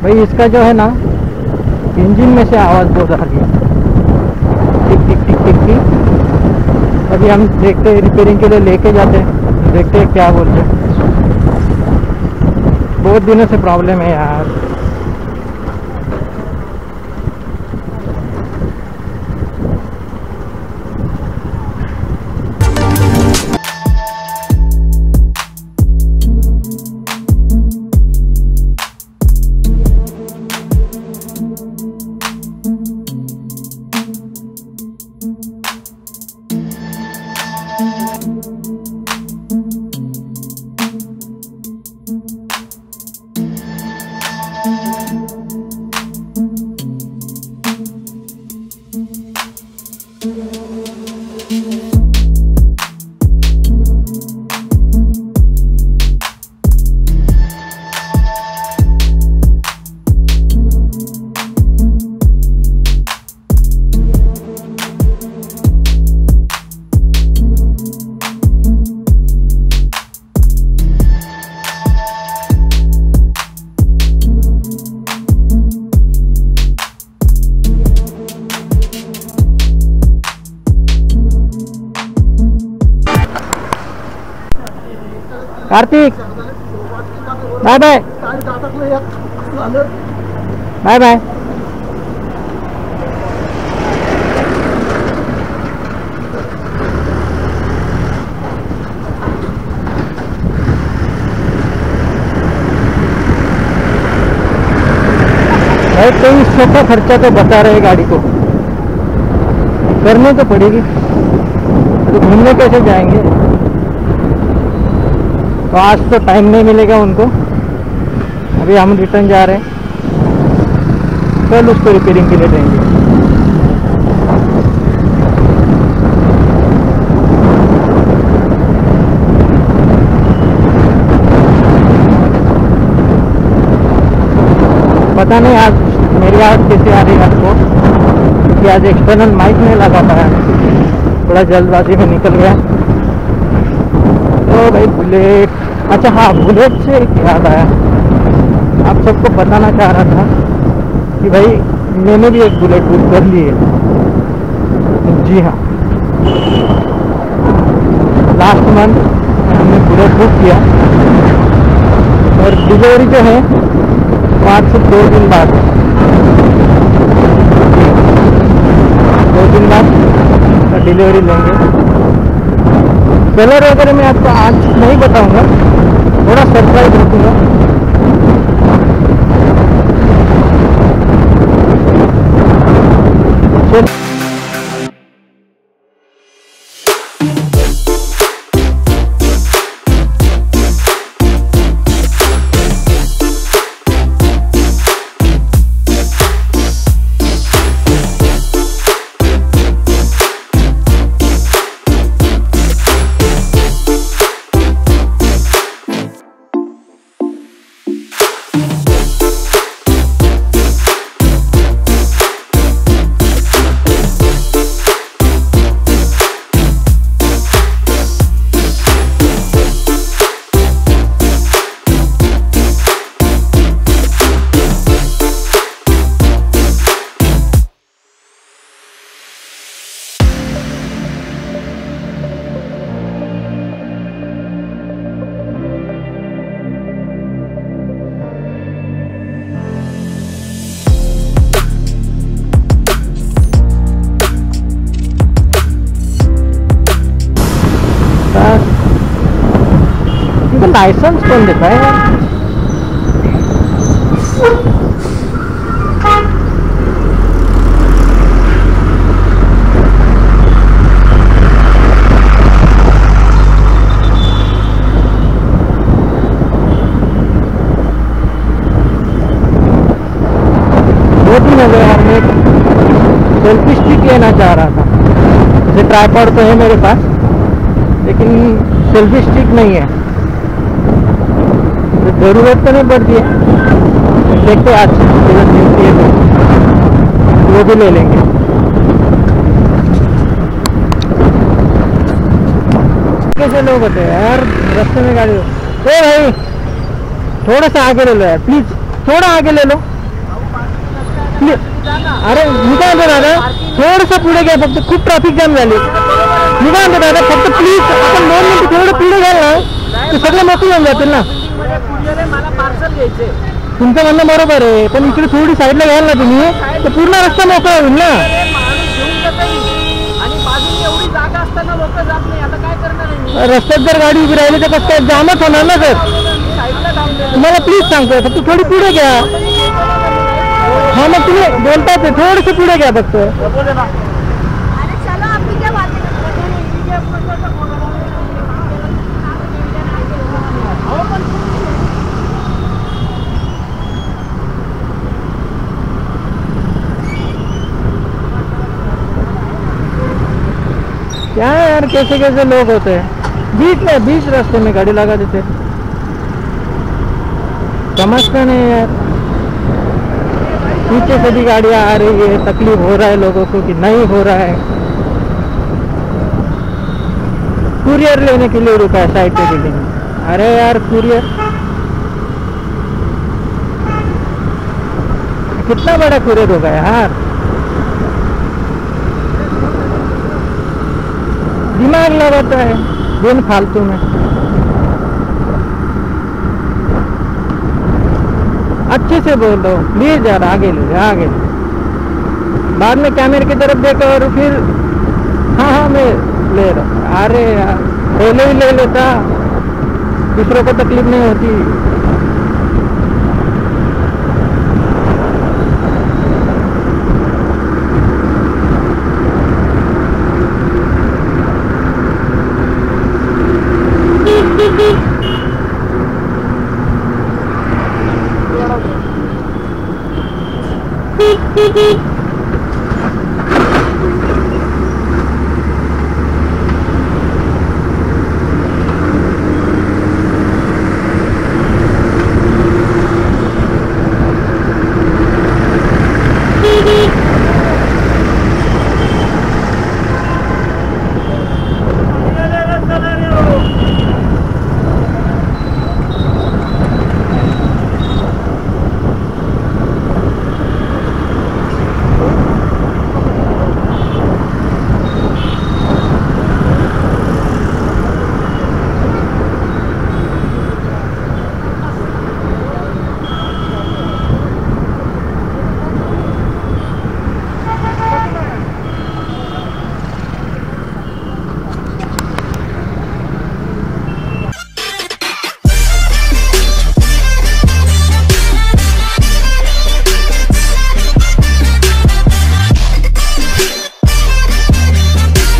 भाई इसका जो है ना इंजन में से आवाज़ बहुत आ रही है, टिक टिक टिक टिक टिक। अभी हम देखते हैं, रिपेयरिंग के लिए लेके जाते हैं, देखते हैं क्या बोलते हैं। बहुत दिनों से प्रॉब्लम है यार। Kartik bye bye bye bye. भाई 2300 का खर्चा तो बता रहे गाड़ी को, करने तो पड़ेगी, तो घूमने कैसे जाएंगे। तो आज तो टाइम नहीं मिलेगा उनको, अभी हम रिटर्न जा रहे हैं, कल उसको रिपेयरिंग के लिए देंगे। पता नहीं आज मेरी आवाज़ कैसे आ रही है आपको, क्योंकि आज एक्सटर्नल माइक नहीं लगा पाया, थोड़ा जल्दबाजी में निकल गया। तो भाई बुलेट, अच्छा हाँ बुलेट से एक याद आया, आप सबको बताना चाह रहा था कि भाई मैंने भी एक बुलेट बुक कर ली है। जी हाँ, लास्ट मंथ हमने बुलेट बुक किया और डिलीवरी जो है वो आज से 2 दिन बाद, 2 दिन बाद डिलीवरी लेंगे। कलर वगैरह मैं आपको आज नहीं बताऊंगा, थोड़ा सरप्राइज रखूंगा। लाइसेंस कौन देता है यार? मैं सेल्फी स्टिक लेना चाह रहा था, जैसे ट्राइपॉड तो है मेरे पास लेकिन सेल्फी स्टिक नहीं है, तो ज़रूरत तो नहीं पड़ती है, देखते आज जरूरत मिलती है तो वो भी ले लेंगे। कैसे लोग होते हैं यार रास्ते में गाड़ी। ओ भाई थोड़ा सा आगे ले लो यार प्लीज, थोड़ा आगे ले लो। अरे मी काय म्हणतो दादा, थोडंसं पुढे घ्या फक्त, खूप ट्रॅफिक जाम झाली. मी काय म्हणतो दादा, फक्त प्लीज आपण 2 मिनिटं थोडं पुढे घ्याल ना, ते सगळे मोकळे होऊन जातील ना. मला पार्सल घ्यायचे. तुमचं म्हणणं बरोबर आहे, पण इकडे थोडी साईडला घ्याल ना तुम्ही, तर पूर्ण रस्ता मोकळा होईल ना. आणि बाजूने एवढी जागा असताना लोक जात नाही, आता काय करणार आहे? रस्त्यात जर गाडी उभी राहिली तर कसं काय जामच होणार ना सर. साईडला थांबले. तुम्हाला प्लीज सांगतोय, फक्त थोडी पुढे घ्या. हा मग तुम्ही बोलताय थोडंसं पुढे घ्या फक्त. क्या यार, कैसे कैसे लोग होते हैं बीच रास्ते में गाड़ी लगा देते, समझते नहीं यार. पीछे से भी गाड़ियां आ रही है, तकलीफ हो रहा है लोगों को कि नहीं हो रहा है. कुरियर लेने के लिए रुका है साइड पे बिल्डिंग. अरे यार कुरियर कितना बड़ा कुरियर होगा यार, दिमाग लगाता है दिन फालतू में. अच्छे से बोल दो प्लीज यार, आगे ले आगे ले. बाद में कैमरे की तरफ देखो और फिर हाँ मैं ले रहा. अरे यार पहले ही ले लेता, दूसरों को तकलीफ नहीं होती. Beep beep beep.